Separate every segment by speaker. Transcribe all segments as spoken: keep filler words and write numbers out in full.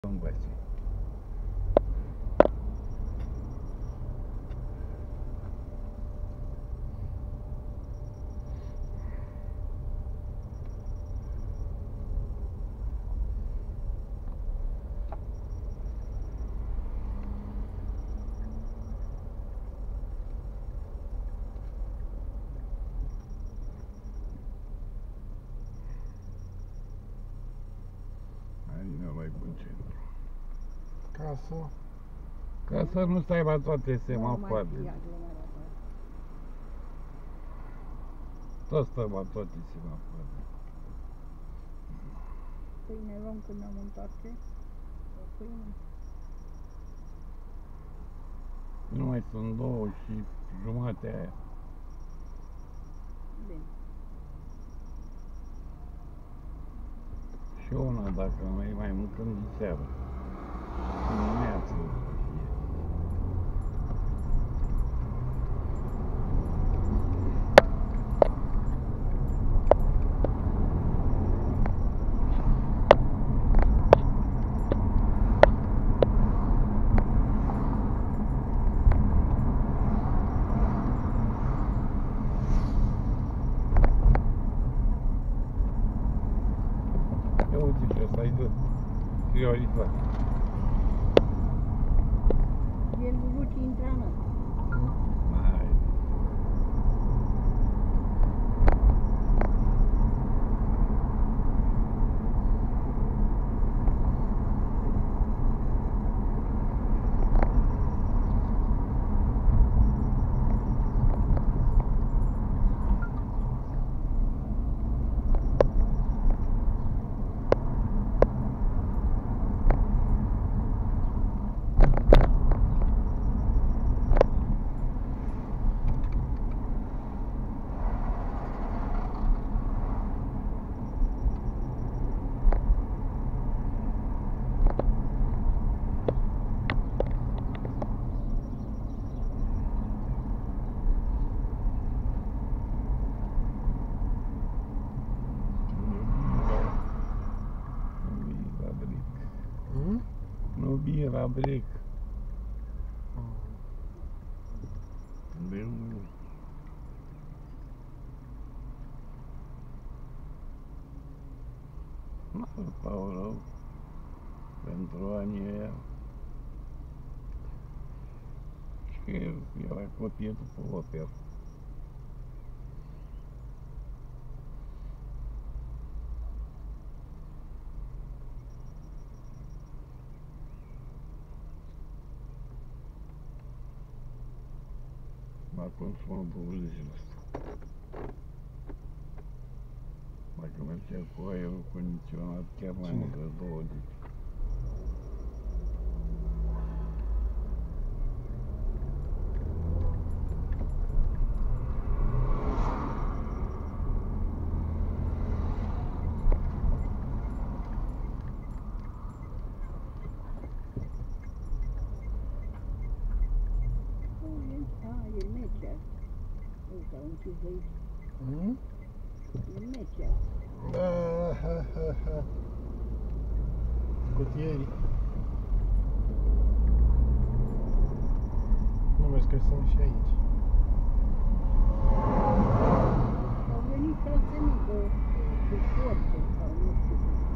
Speaker 1: învăț. Nu mai bun centru.
Speaker 2: Ca să...
Speaker 1: Ca să nu stai la toate semafoarele. Tot stăm la toate semafoarele.
Speaker 3: Păi ne luăm când ne-am întoarce? O pâine?
Speaker 1: Nu mai sunt două și jumate aia.
Speaker 3: Bine.
Speaker 1: Și una dacă mai mai mâncăm de seară. Dimineața. Ia uite ce ăsta-i de prioritate.
Speaker 3: El Luci intră în ăsta.
Speaker 1: Hai. Nu bira bric. Meu. Nu îl pau rău pentru anii aia. Și era copie după operă. M-a consumat douăzeci la sută. Dacă mergea cu aerul condiționat, chiar mai mult de două litri.
Speaker 3: Ah, e Mecea. Uite, am închis de aici.
Speaker 2: Mm?
Speaker 3: E Mecea.
Speaker 2: Da, ha, ha, ha. Scutierii. Nu vezi că sunt și aici.
Speaker 3: Au venit șase mii de, de forțe sau nu știu.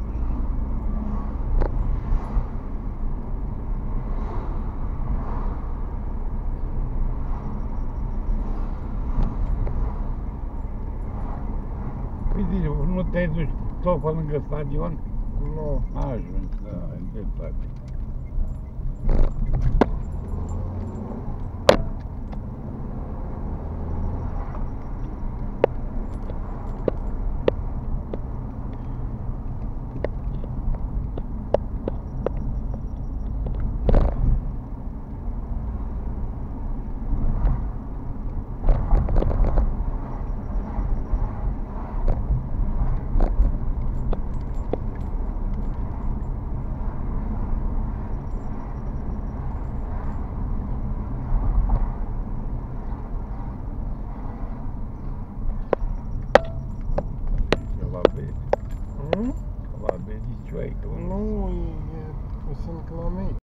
Speaker 1: Uite, nu te-ai dus tot pe lângă stadion?
Speaker 2: Nu.
Speaker 1: Ajungi, da, ai dreptate.
Speaker 2: sunt la mei.